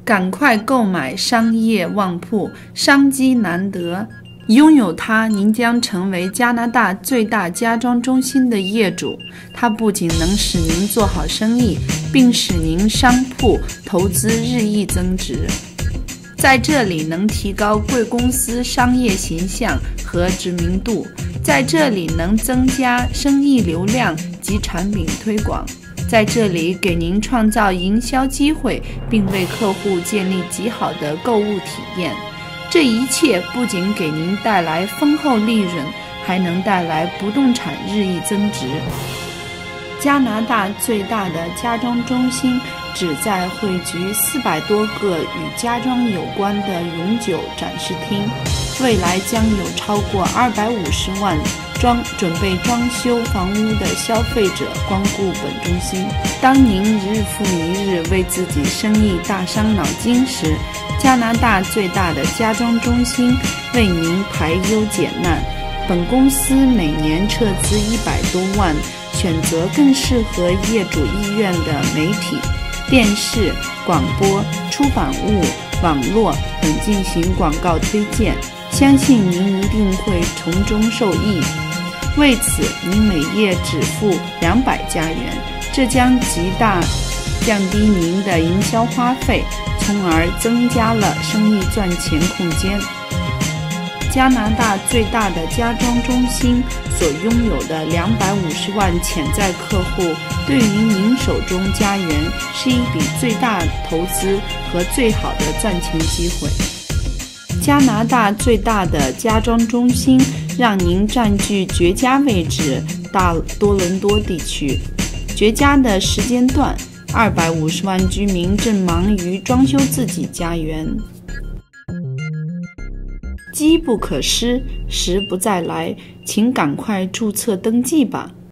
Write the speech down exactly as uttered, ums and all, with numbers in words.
赶快购买商业旺铺，商机难得。拥有它，您将成为加拿大最大家装中心的业主。它不仅能使您做好生意，并使您商铺投资日益增值。在这里能提高贵公司商业形象和知名度，在这里能增加生意流量及产品推广，在这里给您创造营销机会，并为客户建立极好的购物体验。这一切不仅给您带来丰厚利润，还能带来不动产日益增值。加拿大最大的家装中心旨在汇聚四百多个与家装有关的永久展示厅，未来将有超过二百五十万装准备装修房屋的消费者光顾本中心。当您日复一日为自己生意大伤脑筋时，加拿大最大的家装中心为您排忧解难。本公司每年撤资一百多万，选择更适合业主意愿的媒体、电视、广播、出版物、网络等进行广告推荐，相信您一定会从中受益。为此，您每月只付两百加元，这将极大降低您的营销花费，从而增加了生意赚钱空间。加拿大最大的家装中心所拥有的两百五十万潜在客户，对于您手中家园是一笔最大投资和最好的赚钱机会。加拿大最大的家装中心让您占据绝佳位置，大多伦多地区绝佳的时间段，二百五十万居民正忙于装修自己家园。机不可失，时不再来，请赶快注册登记吧。